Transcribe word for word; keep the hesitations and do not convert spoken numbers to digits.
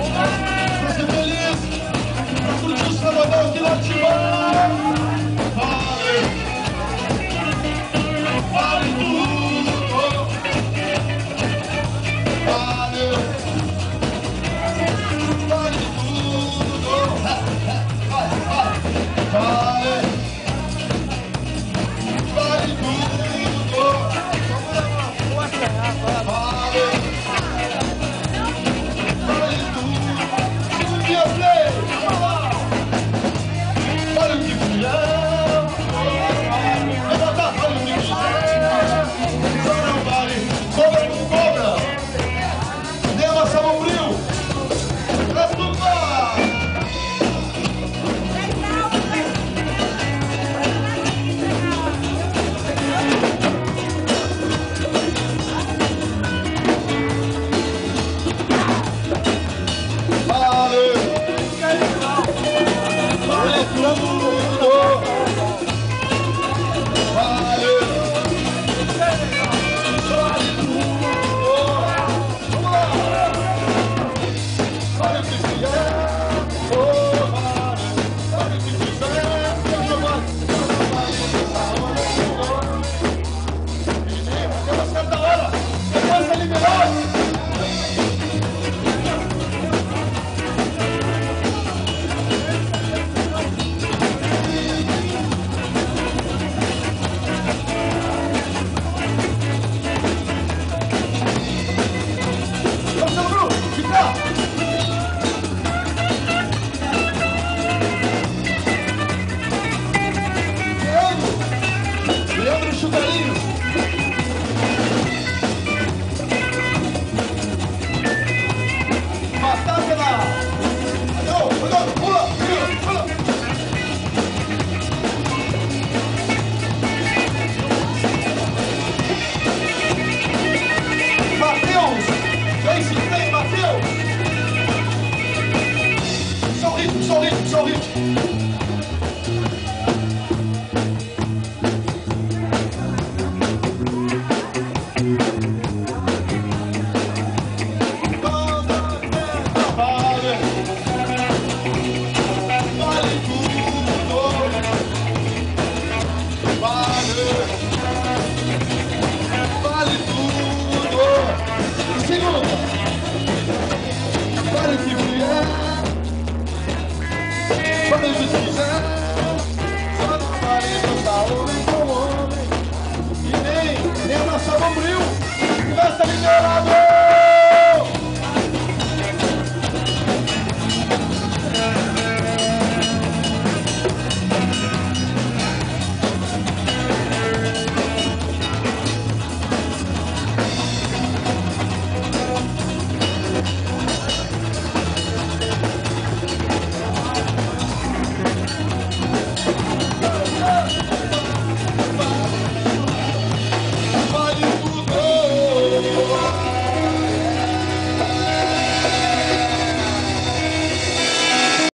Pra ser feliz, pra curtir o sabadão aqui no Ativão. Vale, vale tudo. Vale, vale tudo. Vai, vai, vale, vale tudo. Vale. Olha o que vier, levanta, olha o que vier, só não vale, cobra com cobra, nem amassar o frio, traz tudo lá. Só o ritmo, só o ritmo.